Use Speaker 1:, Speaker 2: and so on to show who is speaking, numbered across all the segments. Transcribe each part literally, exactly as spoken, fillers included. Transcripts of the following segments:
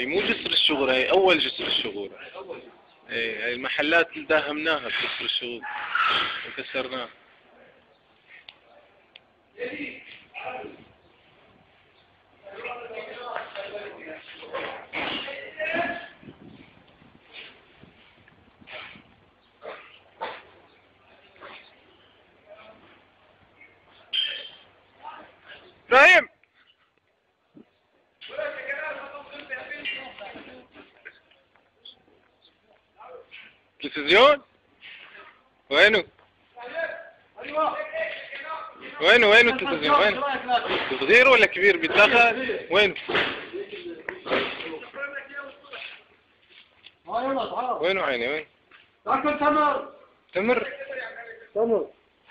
Speaker 1: هي مو جسر الشغل، هي أول جسر الشغل. ايه هاي المحلات اللي داهمناها بجسر الشغل وكسرناها. ابراهيم تلفزيون وينه؟ وينه وينه التلفزيون؟ وين؟ صغير ولا كبير بيتاخد؟ وين؟ وينه عيني وين؟
Speaker 2: تاكل تمر
Speaker 1: تمر؟
Speaker 2: تمر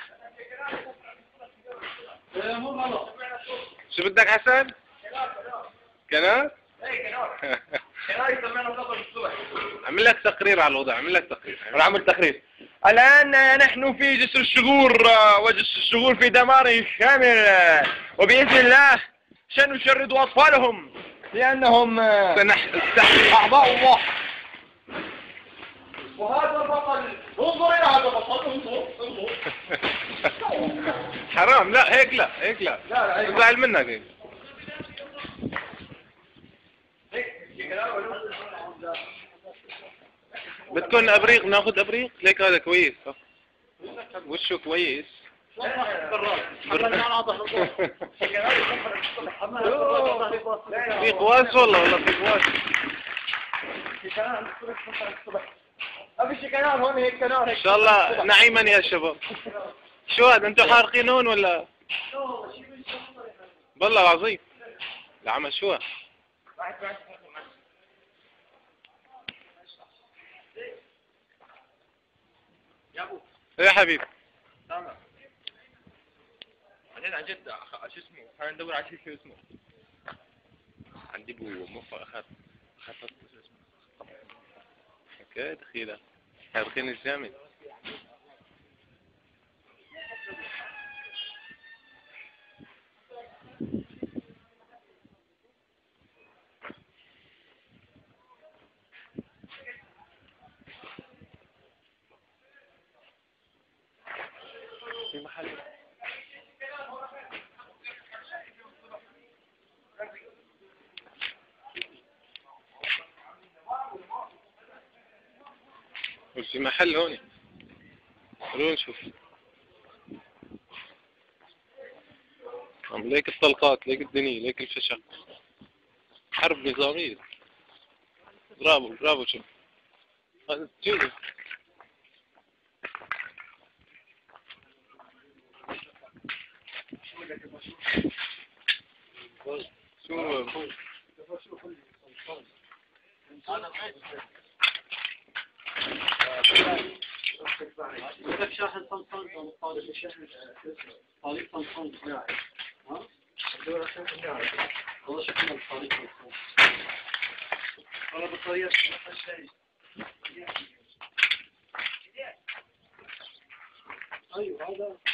Speaker 1: شو بدك حسن؟ كنار؟
Speaker 2: اي كنار كنار يسمعنا قبل الصبح.
Speaker 1: عمل لك تقرير على الوضع، عمل لك تقرير.
Speaker 2: انا عمل تقرير. الآن نحن في جسر الشغور، وجسر الشغور في دمار شامل، وبإذن الله سنشرد أطفالهم لأنهم أعضاء الله. وهذا البطل، انظر إلى هذا البطل، انظر انظر.
Speaker 1: حرام، لا هيك لا هيك لا
Speaker 2: لا لا
Speaker 1: بزعل منك هيك. بدكن ابريق؟ ناخذ ابريق؟ ليك هذا كويس، وشه كويس. في قواس والله والله في قواس.
Speaker 2: ابي شكنار هون هيك كنار هيك.
Speaker 1: ان شاء الله نعيما يا شباب. شو هذا انتم حارقينون ولا؟ والله العظيم. العمل شو؟
Speaker 2: يا ابو
Speaker 1: يا حبيبي
Speaker 2: تمام. بعدين عن جد شو اسمه؟ خلينا ندور على شيء شو اسمه.
Speaker 1: عندي بو مخ اخذ خطط اسمه. اوكي دخيله حارقين الجامد. في محل في محل هون. خلونا نشوف. عم ليك الطلقات، ليك الدنيا، ليك الفشق. حرب نظامية. برافو برافو. شوف هذا تجيبه. شو
Speaker 2: بدك شاحن صمصان طالب شاحن طالب صمصان ها؟ دور شاحن ناعم. والله شكلنا طالب صمصان. والله بطارية شيء. ايوه هذا